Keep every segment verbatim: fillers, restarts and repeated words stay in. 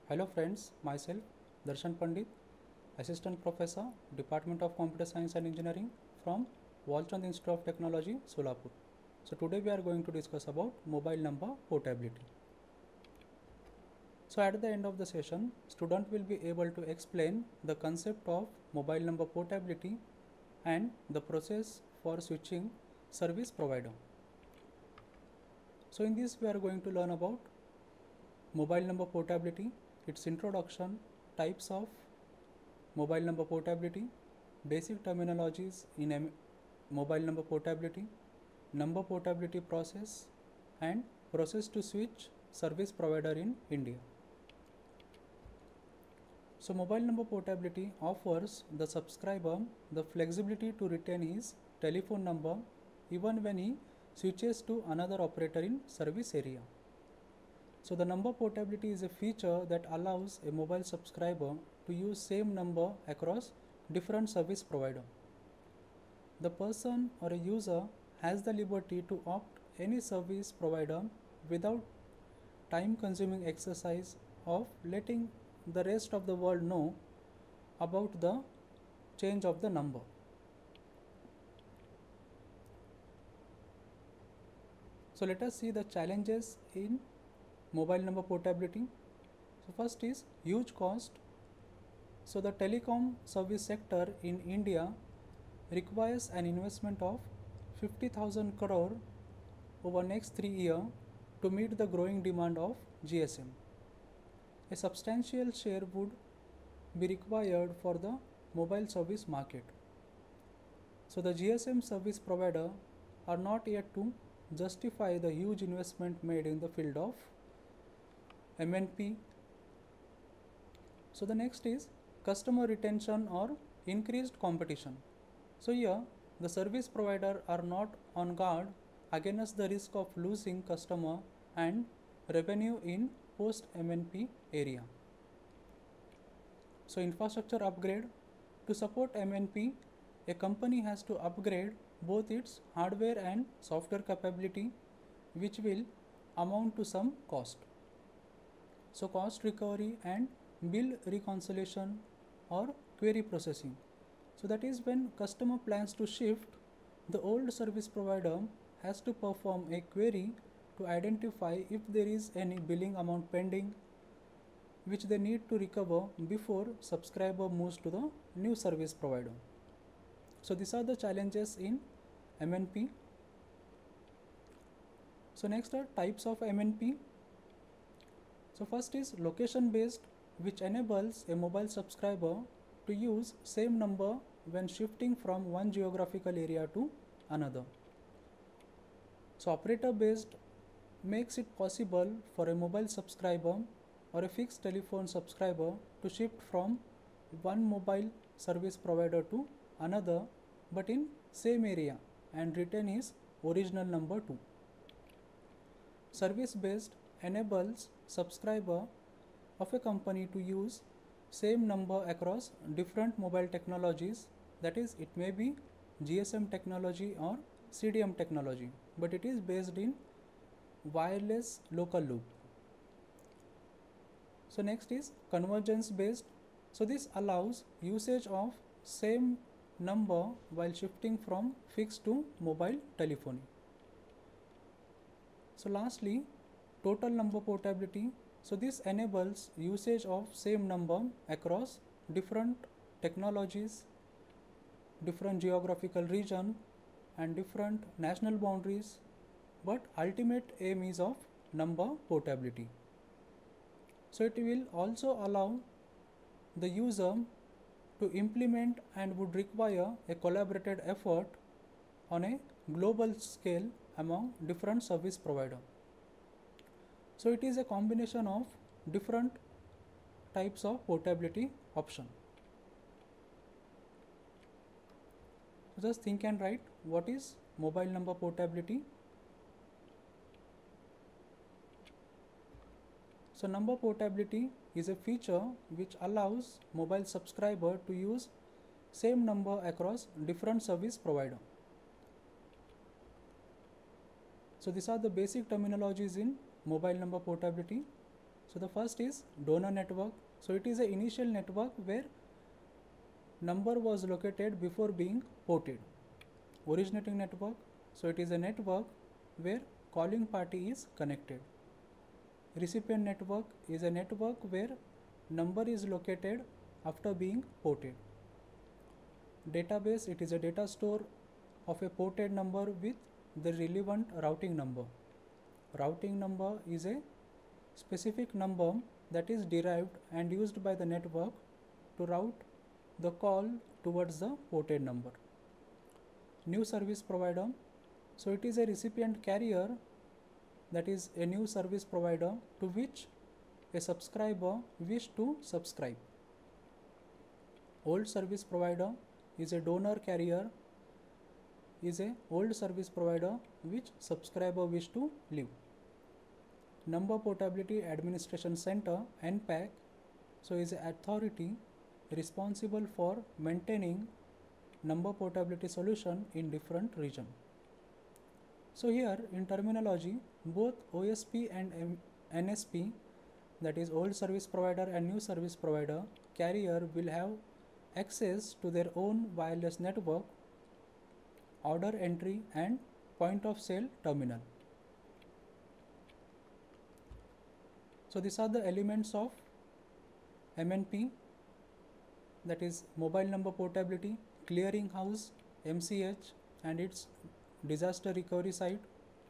Hello friends, myself Darshan Pandit, Assistant Professor, Department of Computer Science and Engineering from Walchand Institute of Technology, Solapur. So today we are going to discuss about mobile number portability. So at the end of the session, student will be able to explain the concept of mobile number portability and the process for switching service provider. So in this we are going to learn about mobile number portability, its introduction, types of mobile number portability, basic terminologies in M mobile number portability, number portability process, and process to switch service provider in India. So mobile number portability offers the subscriber the flexibility to retain his telephone number even when he switches to another operator in service area. So the number portability is a feature that allows a mobile subscriber to use same number across different service provider. The person or a user has the liberty to opt any service provider without time consuming exercise of letting the rest of the world know about the change of the number. So let us see the challenges in mobile number portability. So first is huge cost. So the telecom service sector in India requires an investment of fifty thousand crore over next three years to meet the growing demand of G S M. A substantial share would be required for the mobile service market. So the G S M service provider are not yet to justify the huge investment made in the field of M N P. So the next is customer retention or increased competition. So here the service provider are not on guard against the risk of losing customer and revenue in post M N P area. So infrastructure upgrade. To support M N P, a company has to upgrade both its hardware and software capability, which will amount to some cost. So cost recovery and bill reconciliation or query processing. So that is when customer plans to shift, the old service provider has to perform a query to identify if there is any billing amount pending which they need to recover before subscriber moves to the new service provider. So these are the challenges in M N P. So next are types of M N P. So first is location based, which enables a mobile subscriber to use same number when shifting from one geographical area to another. So operator based makes it possible for a mobile subscriber or a fixed telephone subscriber to shift from one mobile service provider to another but in same area and retain his original number too. Service based enables subscriber of a company to use same number across different mobile technologies, that is it may be G S M technology or C D M technology, but it is based in wireless local loop. So next is convergence based. So this allows usage of same number while shifting from fixed to mobile telephony. So lastly, total number portability. So this enables usage of same number across different technologies, different geographical region and different national boundaries, but ultimate aim is of number portability. So it will also allow the user to implement and would require a collaborated effort on a global scale among different service provider. So it is a combination of different types of portability option. So just think and write what is mobile number portability. So number portability is a feature which allows mobile subscriber to use same number across different service provider. So these are the basic terminologies in mobile number portability. So the first is donor network. So it is an initial network where number was located before being ported. Originating network. So it is a network where calling party is connected. Recipient network is a network where number is located after being ported. Database, it is a data store of a ported number with the relevant routing number. Routing number is a specific number that is derived and used by the network to route the call towards the ported number. New service provider. So it is a recipient carrier, that is a new service provider to which a subscriber wish to subscribe. Old service provider is a donor carrier, is a old service provider which subscriber wish to leave. Number Portability Administration Center, N P A C, so is an authority responsible for maintaining number portability solution in different region. So here in terminology, both O S P and N S P, that is old service provider and new service provider, carrier will have access to their own wireless network, order entry and point of sale terminal. So these are the elements of M N P, that is mobile number portability, clearing house, M C H and its disaster recovery site.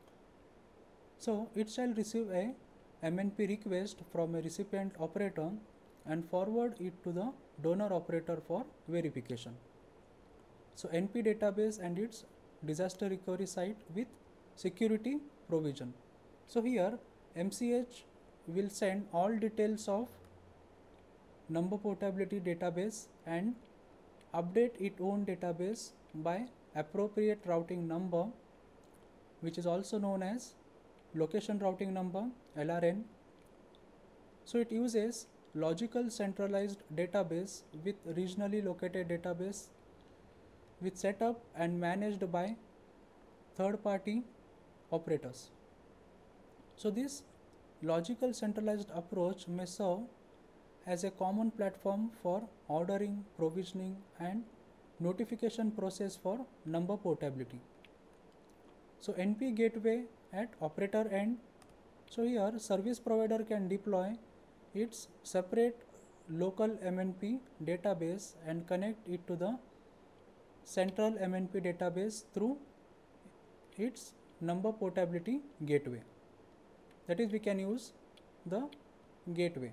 So it shall receive a M N P request from a recipient operator and forward it to the donor operator for verification. So N P database and its disaster recovery site with security provision. So here M C H will send all details of number portability database and update its own database by appropriate routing number, which is also known as location routing number, L R N. So it uses logical centralized database with regionally located database with setup and managed by third party operators. So this logical centralized approach may serve as a common platform for ordering, provisioning and notification process for number portability. So N P gateway at operator end. So here service provider can deploy its separate local M N P database and connect it to the central M N P database through its number portability gateway. That is, we can use the gateway.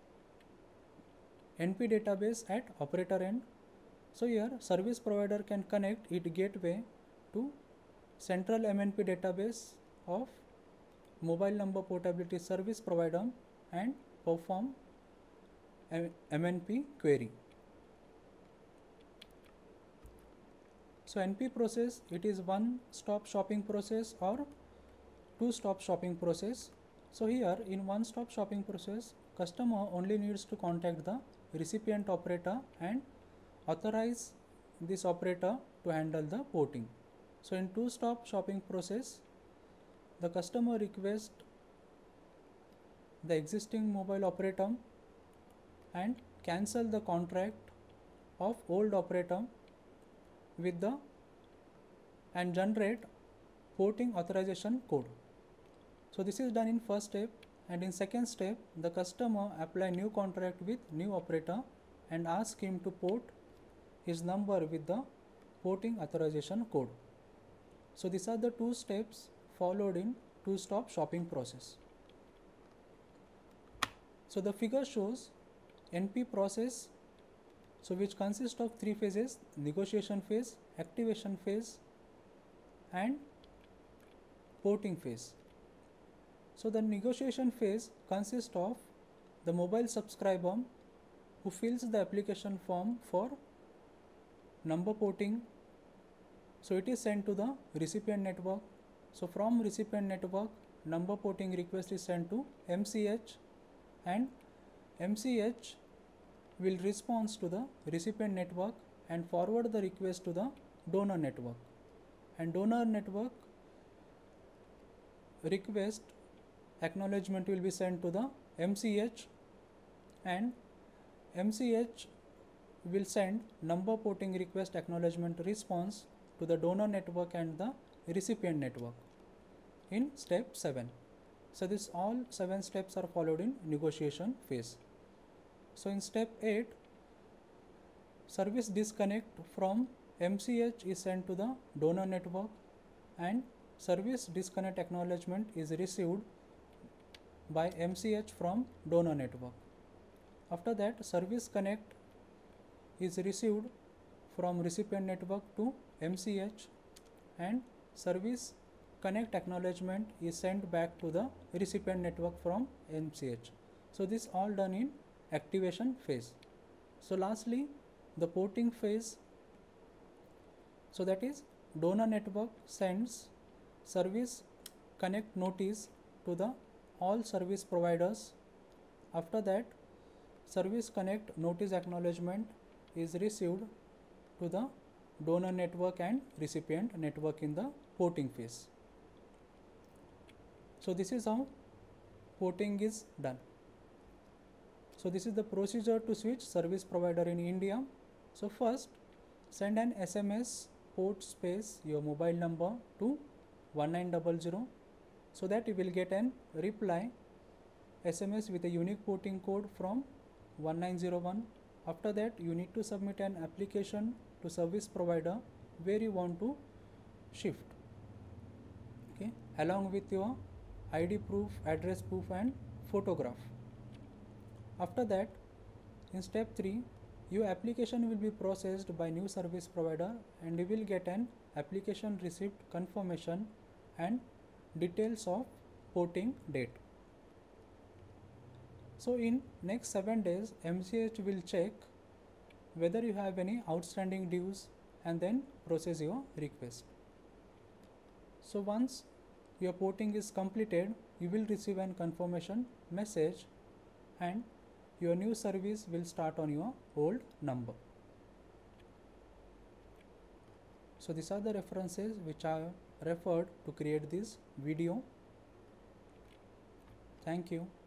N P database at operator end. So here service provider can connect its gateway to central M N P database of mobile number portability service provider and perform M N P query. So N P process, it is one stop shopping process or two stop shopping process. So here in one stop shopping process, customer only needs to contact the recipient operator and authorize this operator to handle the porting. So in two stop shopping process, the customer requests the existing mobile operator and cancel the contract of old operator with the and generate porting authorization code. So this is done in first step, and in second step the customer apply new contract with new operator and ask him to port his number with the porting authorization code. So these are the two steps followed in two stop shopping process. So the figure shows N P process, so which consists of three phases: negotiation phase, activation phase and porting phase. So the negotiation phase consists of the mobile subscriber who fills the application form for number porting. So it is sent to the recipient network. So from recipient network, number porting request is sent to M C H, and M C H will respond to the recipient network and forward the request to the donor network, and donor network request acknowledgement will be sent to the M C H, and M C H will send number porting request acknowledgement response to the donor network and the recipient network in step seven. So this all seven steps are followed in negotiation phase. So in step eight, service disconnect from M C H is sent to the donor network and service disconnect acknowledgement is received by M C H from donor network. After that, service connect is received from recipient network to M C H and service connect acknowledgement is sent back to the recipient network from M C H. So this all done in activation phase. So lastly, the porting phase, so that is donor network sends service connect notice to the all service providers. After that, service connect notice acknowledgement is received to the donor network and recipient network in the porting phase. So this is how porting is done. So this is the procedure to switch service provider in India. So first, send an S M S port space your mobile number to one nine zero zero so that you will get an reply S M S with a unique porting code from one nine zero one. After that, you need to submit an application to service provider where you want to shift, okay, along with your I D proof, address proof and photograph. After that, in step three, your application will be processed by new service provider and you will get an application receipt confirmation and details of porting date. So in next seven days, M C H will check whether you have any outstanding dues and then process your request. So once your porting is completed, you will receive an confirmation message and your new service will start on your old number. So these are the references which I referred to create this video. Thank you.